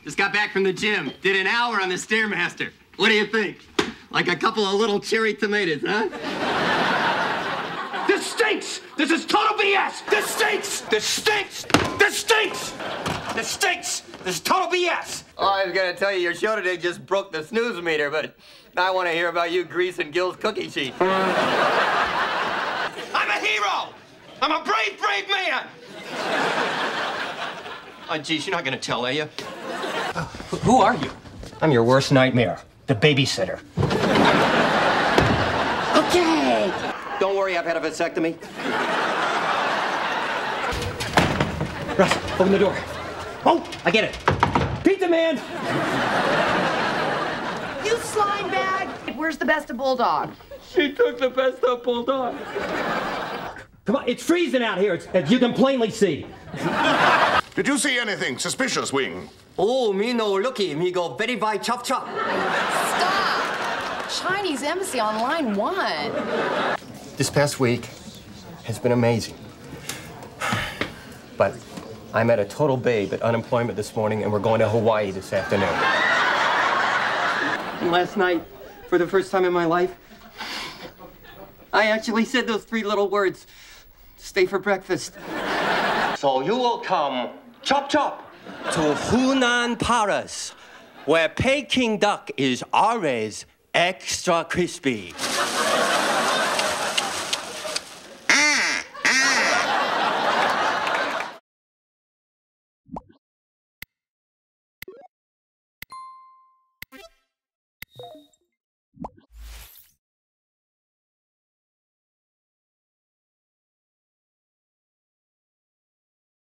Just got back from the gym. Did an hour on the Stairmaster. What do you think? Like a couple of little cherry tomatoes, huh? This stinks! This is total BS! This stinks! This stinks! This stinks! This stinks! This is total BS! Oh, I was gonna tell you, your show today just broke the snooze meter, but I want to hear about you greasing Gil's cookie sheet. I'm a hero! I'm a brave, brave man! Oh, geez, you're not gonna tell, are you? Who are you? I'm your worst nightmare. The babysitter. Okay! Don't worry, I've had a vasectomy. Russ, open the door. Oh, I get it. Pizza man! You slime bag! Where's the best of Bulldog? She took the best of Bulldog. Come on, it's freezing out here, as you can plainly see. Did you see anything suspicious, Wing? Oh, me no looky. Me go very by chop chop. Stop! Chinese embassy on line 1. This past week has been amazing. But I met a total babe at unemployment this morning, and we're going to Hawaii this afternoon. And last night, for the first time in my life, I actually said those 3 little words. Stay for breakfast. So you will come, chop chop, to Hunan Palace, where Peking duck is always extra crispy.